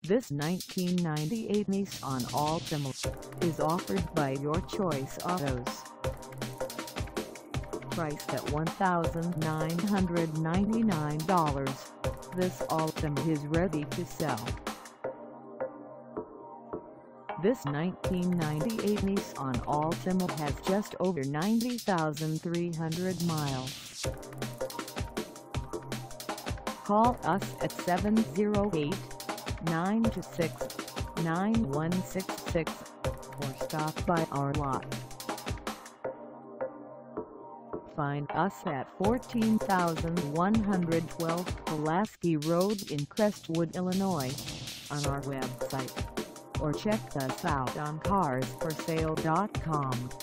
This 1998 Nissan Altima is offered by Your Choice Autos. Priced at $1,999, this Altima is ready to sell. This 1998 Nissan Altima has just over 90,300 miles. Call us at 708-926-9166 or stop by our lot. Find us at 14,112 Pulaski Road in Crestwood, Illinois, on our website, or check us out on carsforsale.com.